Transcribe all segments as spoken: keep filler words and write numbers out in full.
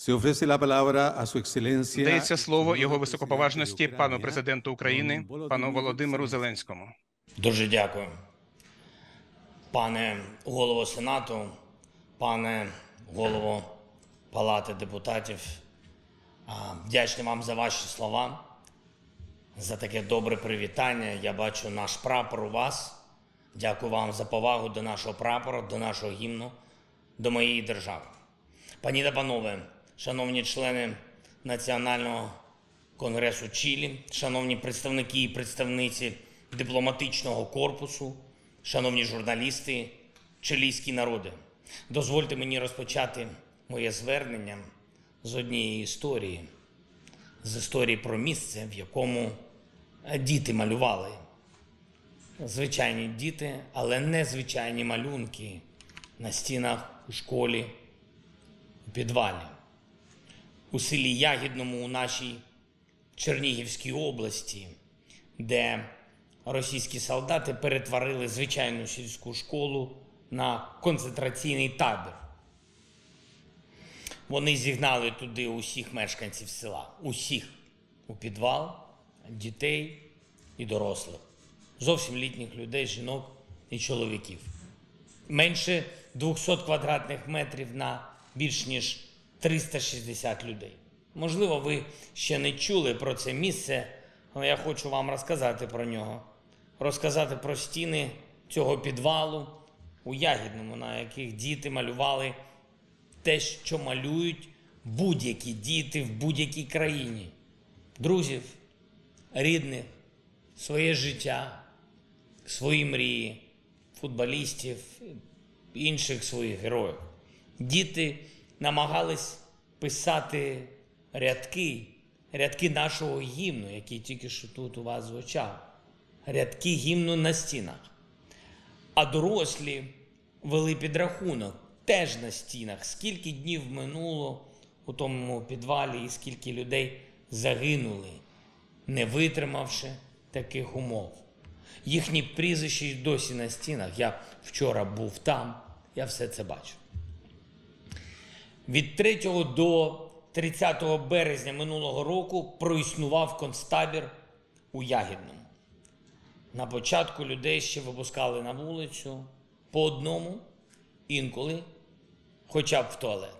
Se ofrece la palabra a su excelencia. Дається слово його високоповажності пану президенту України, пану Володимиру Зеленському. Дуже дякую. Пане голово Сенату, пане голово Палати депутатів, вдячний вам за ваші слова, за таке добре привітання. Я бачу наш прапор у вас. Дякую вам за повагу до нашого прапора, до нашого гімну, до моєї держави. Пані та панове, шановні члени Національного конгресу Чилі, шановні представники і представниці дипломатичного корпусу, шановні журналісти, чилійські народи, дозвольте мені розпочати моє звернення з однієї історії, з історії про місце, в якому діти малювали. Звичайні діти, але незвичайні малюнки на стінах у школі, у підвалі. У селі Ягідному у нашій Чернігівській області, де російські солдати перетворили звичайну сільську школу на концентраційний табір. Вони зігнали туди усіх мешканців села, усіх, у підвал, дітей і дорослих, зовсім літніх людей, жінок і чоловіків. Менше двохсот квадратних метрів на більш ніж триста шістдесят людей. Можливо, ви ще не чули про це місце, але я хочу вам розказати про нього. Розказати про стіни цього підвалу у Ягідному, на яких діти малювали те, що малюють будь-які діти в будь-якій країні. Друзів, рідних, своє життя, свої мрії, футболістів, інших своїх героїв. Діти намагались писати рядки, рядки нашого гімну, який тільки що тут у вас звучав, рядки гімну на стінах. А дорослі вели підрахунок теж на стінах, скільки днів минуло у тому підвалі і скільки людей загинули, не витримавши таких умов. Їхні прізвища й досі на стінах. Я вчора був там, я все це бачу. Від третього до тридцятого березня минулого року проіснував концтабір у Ягідному. На початку людей ще випускали на вулицю по одному, інколи хоча б в туалет.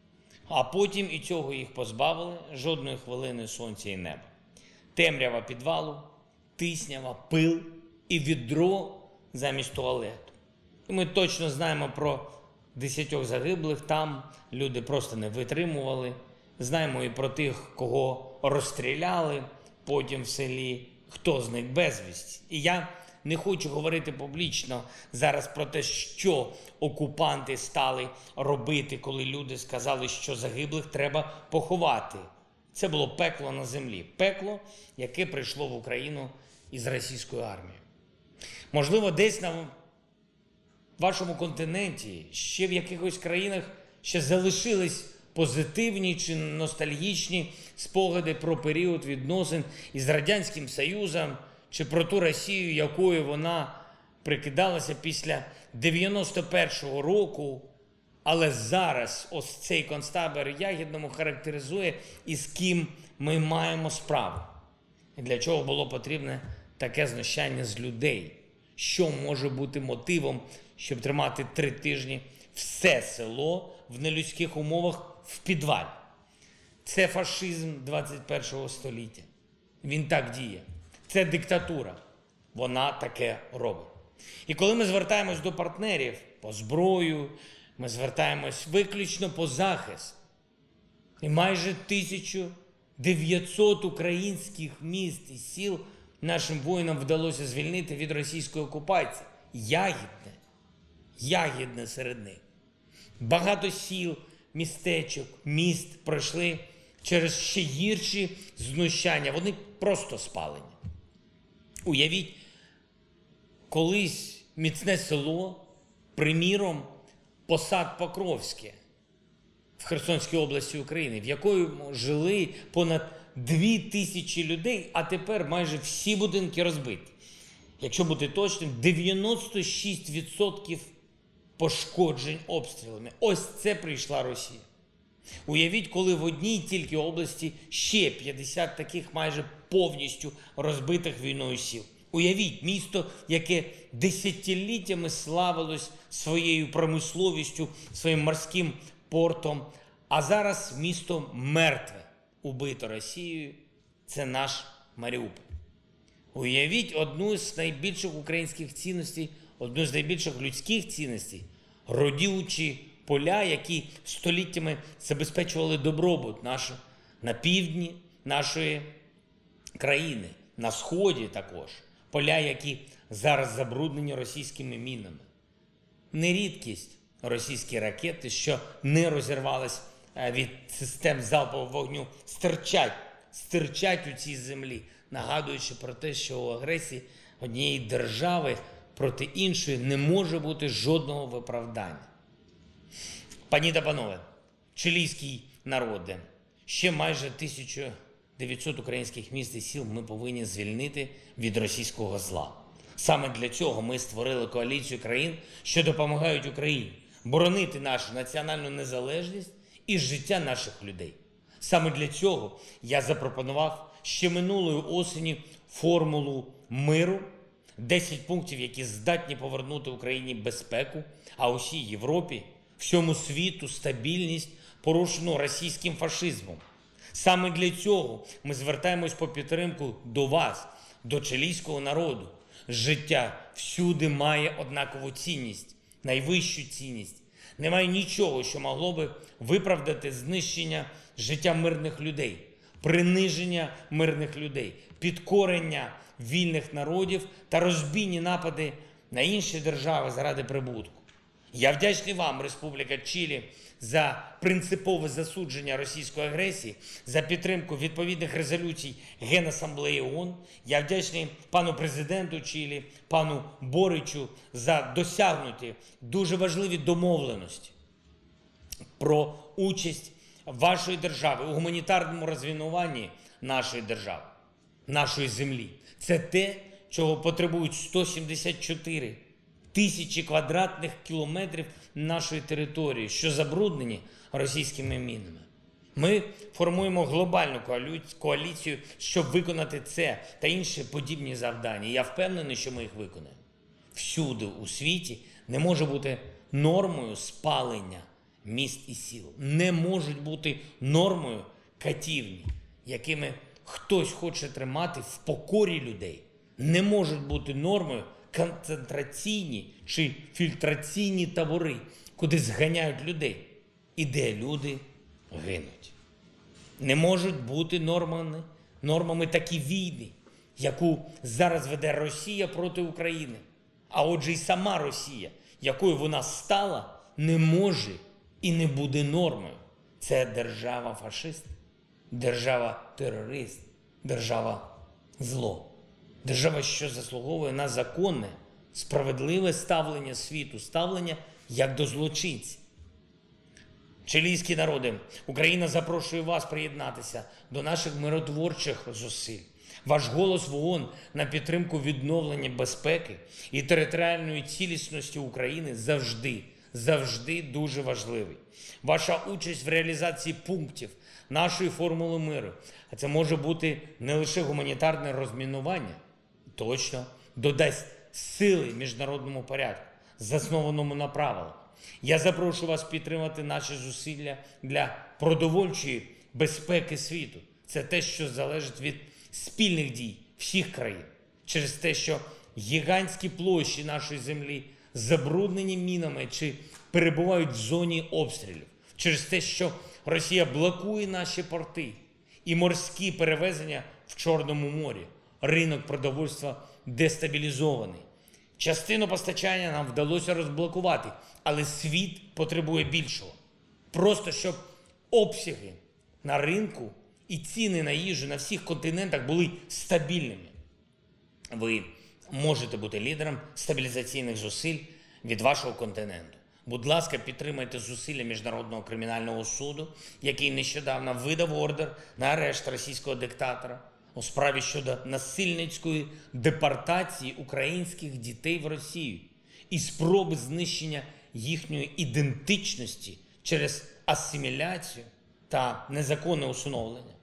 А потім і цього їх позбавили, жодної хвилини сонця і неба. Темрява підвалу, тиснява, пил і відро замість туалету. І ми точно знаємо про десятьох загиблих, там люди просто не витримували. Знаємо і про тих, кого розстріляли потім в селі, хто з них безвісті. І я не хочу говорити публічно зараз про те, що окупанти стали робити, коли люди сказали, що загиблих треба поховати. Це було пекло на землі. Пекло, яке прийшло в Україну із російської армії. Можливо, десь на вашому континенті, ще в якихось країнах ще залишились позитивні чи ностальгічні спогади про період відносин із Радянським Союзом, чи про ту Росію, якою вона прикидалася після дев'яносто першого року. Але зараз ось цей концтабір Ягідному характеризує, із ким ми маємо справу. І для чого було потрібне таке знущання з людей? Що може бути мотивом, щоб тримати три тижні все село в нелюдських умовах в підвалі? Це фашизм двадцять першого століття. Він так діє. Це диктатура. Вона таке робить. І коли ми звертаємось до партнерів по зброю, ми звертаємось виключно по захист. І майже тисяча дев'ятсот українських міст і сіл нашим воїнам вдалося звільнити від російської окупації. Ягідне. Ягідне серед них. Багато сіл, містечок, міст пройшли через ще гірші знущання. Вони просто спалені. Уявіть, колись міцне село, приміром, Посад Покровське в Херсонській області України, в якому жили понад дві тисячі людей, а тепер майже всі будинки розбиті. Якщо бути точним, дев'яносто шість відсотків пошкоджень обстрілами. Ось це прийшла Росія. Уявіть, коли в одній тільки області ще п'ятдесят таких майже повністю розбитих війною сіл. Уявіть, місто, яке десятиліттями славилось своєю промисловістю, своїм морським портом, а зараз місто мертве, убито Росією. Це наш Маріуполь. Уявіть одну з найбільших українських цінностей, одну з найбільших людських цінностей – родючі поля, які століттями забезпечували добробут наш, на півдні нашої країни, на сході також. Поля, які зараз забруднені російськими мінами. Не рідкість російські ракети, що не розірвались від систем залпового вогню, стирчать, стирчать у цій землі, нагадуючи про те, що у агресії однієї держави проти іншої не може бути жодного виправдання. Пані та панове, чилійський народе, ще майже тисячу дев'ятсот українських міст і сіл ми повинні звільнити від російського зла. Саме для цього ми створили коаліцію країн, що допомагають Україні боронити нашу національну незалежність і життя наших людей. Саме для цього я запропонував ще минулої осені формулу миру, десять пунктів, які здатні повернути Україні безпеку, а усій Європі, всьому світу стабільність, порушену російським фашизмом. Саме для цього ми звертаємось по підтримку до вас, до чилійського народу. Життя всюди має однакову цінність, найвищу цінність. Немає нічого, що могло би виправдати знищення життя мирних людей, приниження мирних людей, підкорення вільних народів та розбійні напади на інші держави заради прибутку. Я вдячний вам, Республіка Чилі, за принципове засудження російської агресії, за підтримку відповідних резолюцій Генасамблеї ООН. Я вдячний пану президенту Чилі, пану Боричу за досягнуті дуже важливі домовленості про участь вашої держави у гуманітарному розмінуванні нашої держави, нашої землі. Це те, чого потребують сто сімдесят чотири тисячі квадратних кілометрів нашої території, що забруднені російськими мінами. Ми формуємо глобальну коаліцію, щоб виконати це та інші подібні завдання. Я впевнений, що ми їх виконаємо. Всюди у світі не може бути нормою спалення міст і сіл. Не можуть бути нормою катівні, якими хтось хоче тримати в покорі людей. Не можуть бути нормою концентраційні чи фільтраційні табори, куди зганяють людей і де люди гинуть. Не можуть бути нормами, нормами такі війни, яку зараз веде Росія проти України. А отже, і сама Росія, якою вона стала, не може і не буде нормою. Це держава-фашист, держава-терорист, держава-зло. Держава, що заслуговує на законне, справедливе ставлення світу, ставлення як до злочинців. Чилійські народи, Україна запрошує вас приєднатися до наших миротворчих зусиль. Ваш голос в ООН на підтримку відновлення безпеки і територіальної цілісності України завжди, завжди дуже важливий. Ваша участь в реалізації пунктів нашої формули миру, а це може бути не лише гуманітарне розмінування, точно додасть сили міжнародному порядку, заснованому на правилах. Я запрошую вас підтримати наші зусилля для продовольчої безпеки світу. Це те, що залежить від спільних дій всіх країн. Через те, що гігантські площі нашої землі забруднені мінами чи перебувають в зоні обстрілів. Через те, що Росія блокує наші порти і морські перевезення в Чорному морі. Ринок продовольства дестабілізований. Частину постачання нам вдалося розблокувати, але світ потребує більшого. Просто щоб обсяги на ринку і ціни на їжу на всіх континентах були стабільними. Ви можете бути лідером стабілізаційних зусиль від вашого континенту. Будь ласка, підтримайте зусилля Міжнародного кримінального суду, який нещодавно видав ордер на арешт російського диктатора у справі щодо насильницької депортації українських дітей в Росію і спроби знищення їхньої ідентичності через асиміляцію та незаконне усиновлення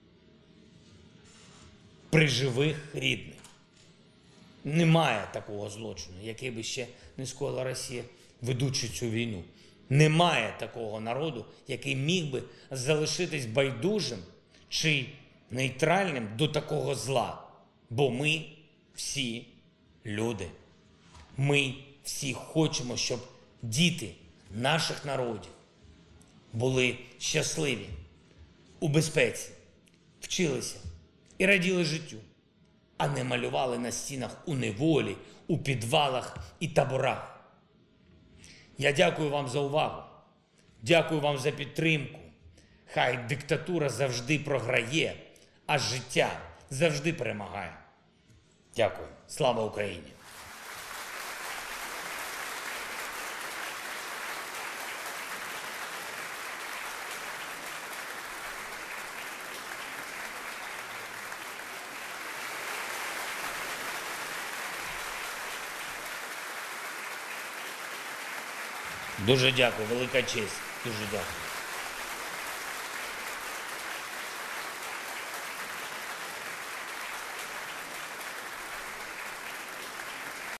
при живих рідних. Немає такого злочину, який би ще не скоїла Росія, ведучи цю війну. Немає такого народу, який міг би залишитись байдужим чи нейтральним до такого зла. Бо ми всі люди. Ми всі хочемо, щоб діти наших народів були щасливі, у безпеці, вчилися і раділи життю, а не малювали на стінах у неволі, у підвалах і таборах. Я дякую вам за увагу, дякую вам за підтримку. Хай диктатура завжди програє, а життя завжди перемагає. Дякую. Слава Україні! Дуже дякую, велика честь. Дуже дякую.